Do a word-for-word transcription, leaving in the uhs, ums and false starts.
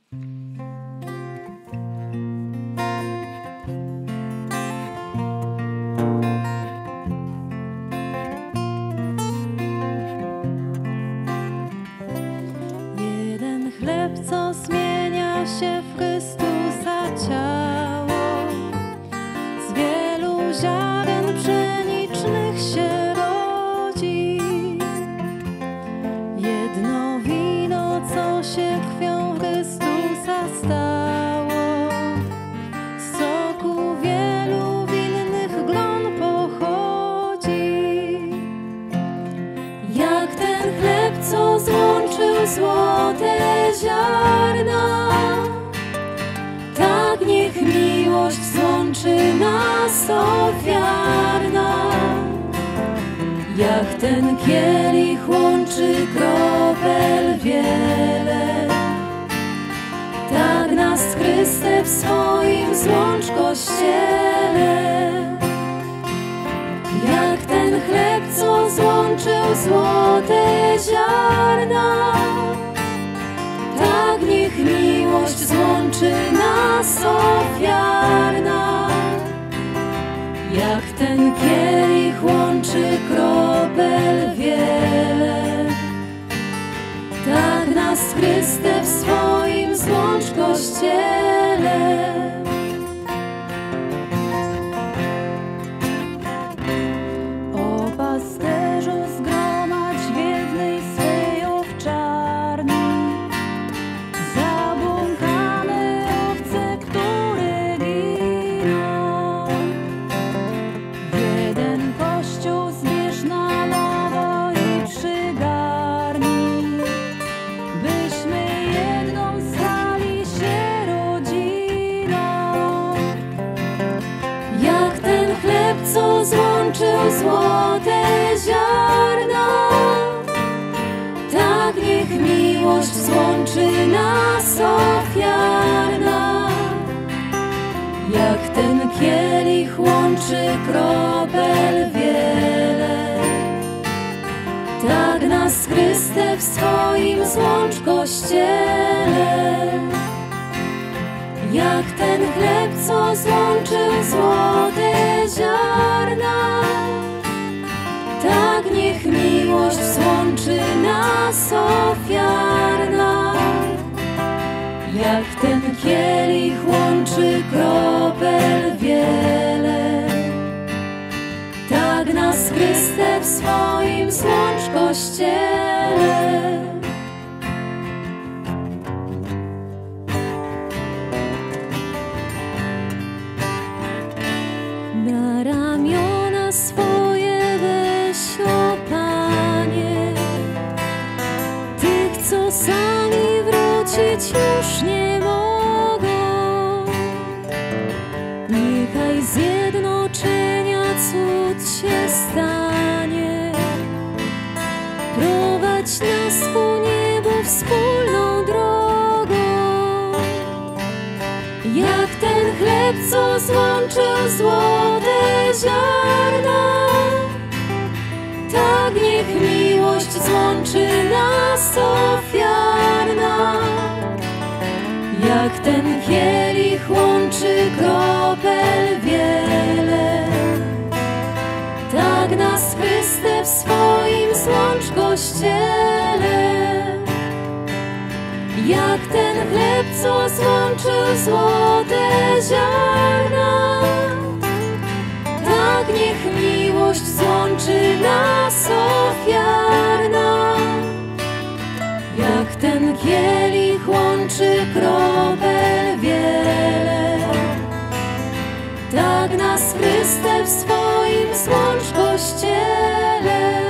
Jeden chleb, co zmienia się w Chrystusa ciało, z wielu ziaren pszenicznych się rodzi. Jedno wino, co się krwią Chrystusa stało, z soku wielu winnych glon pochodzi. Jak ten chleb, co złączył złote ziarna, tak niech miłość złączy nas ofiarna. Jak ten kielich łączy kropel wiele, tak nas Chryste w swoim złącz Kościele. Jak ten chleb, co złączył złote ziarna, tak niech miłość złączy nas ofiarna. Jak ten kielich łączy kropel wiele, tak nas Chryste w swoim złącz Kościele. O pasterzu, zgromadź w jednej swej owczarni zabłąkane owce, które giną. Jeden Kościół zbierz na nowo i przygarnij, byśmy jedną stali się rodziną. Jak ten chleb, co złączył złote ziarna, tak niech miłość złączy nas ofiarna. Jak ten kielich łączy kropel wiele, tak nas Chryste w swoim złącz Kościele. Jak ten chleb, co złączył złote ziarna, tak niech miłość złączy nas ofiarna. Jak ten kielich łączy kropel wiele, tak nas Chryste w swoim złącz Kościele. Na ramiona swoje weź, o Panie, tych, co sami wrócić już nie mogą. Niechaj z zjednoczenia cud się stanie, prowadź nas ku niebu wspólną drogą. Jak ten chleb, co złączył złote ziarna, tak niech miłość złączy nas ofiarna. Jak ten kielich łączy kropel wiele, tak nas Chryste w swoim złącz Kościele. Jak ten chleb, co złączył złote ziarna, tak niech miłość złączy nas ofiarna. Jak ten kielich łączy kropel wiele, tak nas Chryste w swoim złącz Kościele.